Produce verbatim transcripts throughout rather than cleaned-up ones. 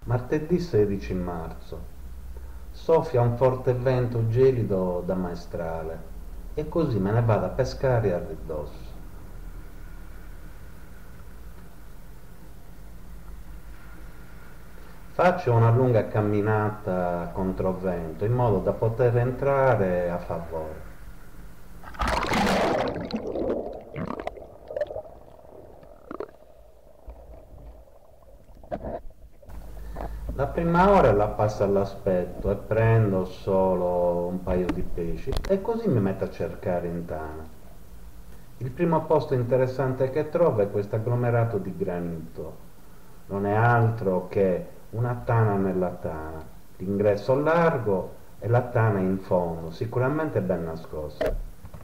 Martedì sedici marzo. Soffia un forte vento gelido da maestrale e così me ne vado a pescare a ridosso. Faccio una lunga camminata contro vento in modo da poter entrare a favore. La prima ora la passo all'aspetto e prendo solo un paio di pesci e così mi metto a cercare in tana. Il primo posto interessante che trovo è questo agglomerato di granito. Non è altro che una tana nella tana. L'ingresso largo e la tana in fondo, sicuramente ben nascosta.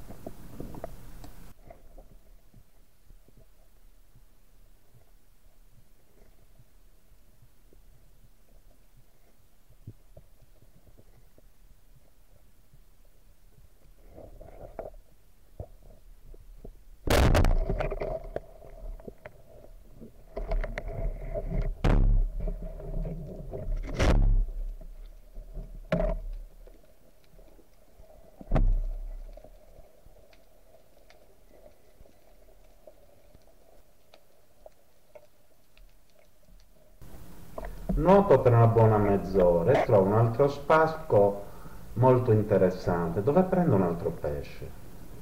Nuoto per una buona mezz'ora e trovo un altro spasco molto interessante dove prendo un altro pesce.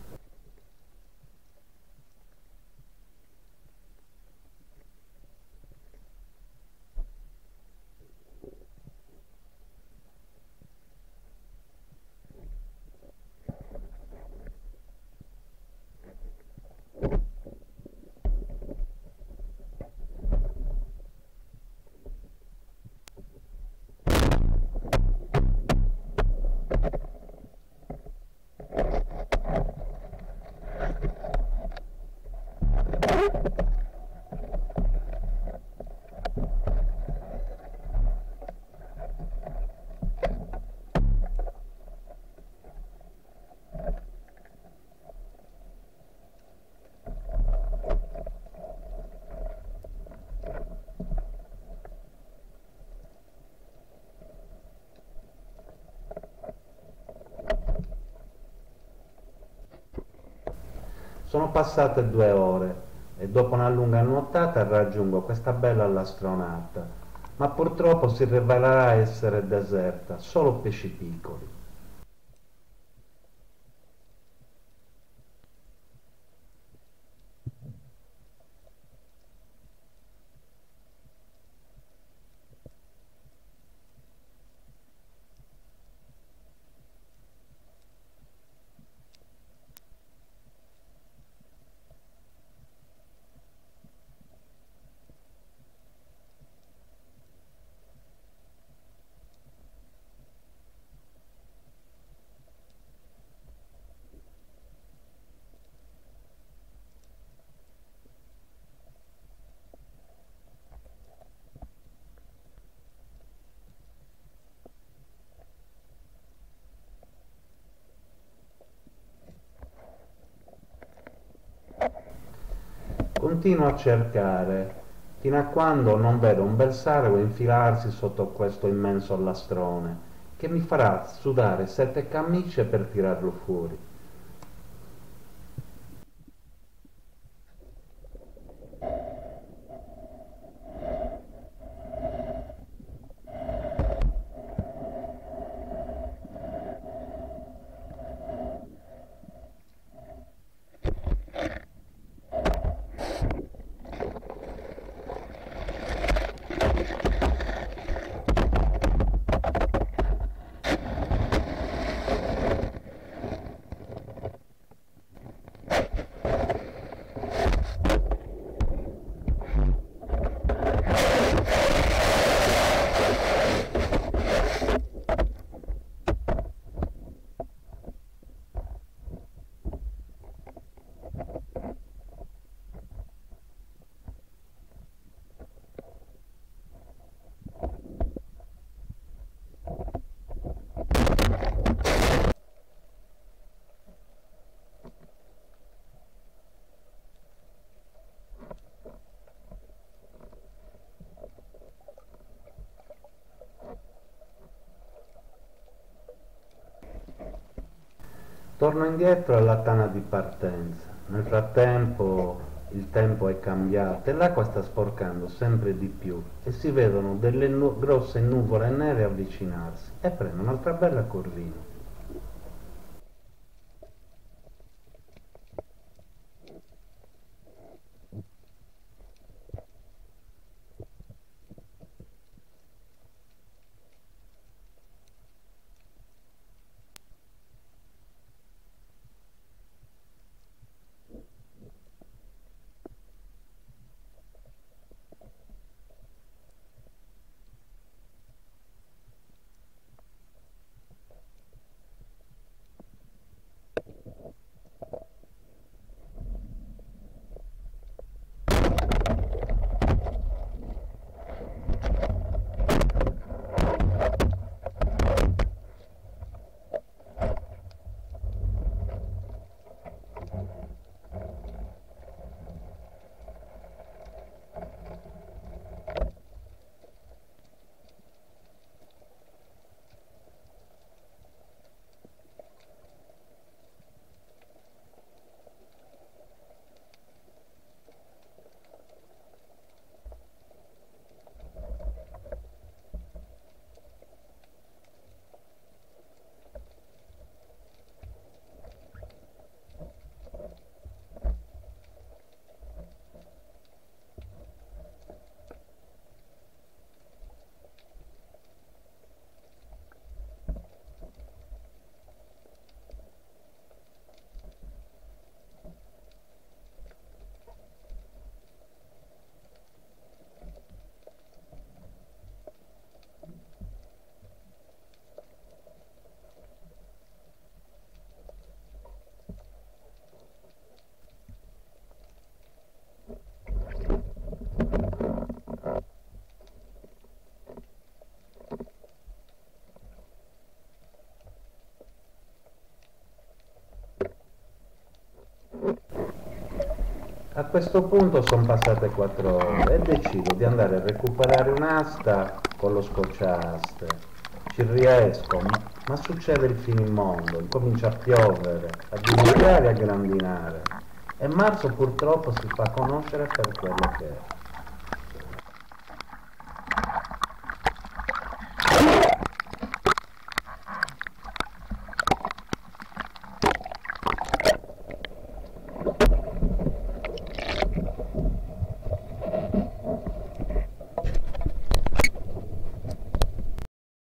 Sono passate due ore e dopo una lunga nuotata raggiungo questa bella lastronata, ma purtroppo si rivelerà essere deserta, solo pesci piccoli. Continuo a cercare, fino a quando non vedo un bel sargo infilarsi sotto questo immenso lastrone, che mi farà sudare sette camicie per tirarlo fuori. Torno indietro alla tana di partenza. Nel frattempo il tempo è cambiato e l'acqua sta sporcando sempre di più e si vedono delle nu- grosse nuvole nere avvicinarsi e prende un'altra bella curvina. A questo punto sono passate quattro ore e decido di andare a recuperare un'asta con lo scocciaaste. Ci riesco, ma, ma succede il finimondo, incomincia a piovere, a dilagare e a grandinare. E marzo purtroppo si fa conoscere per quello che è.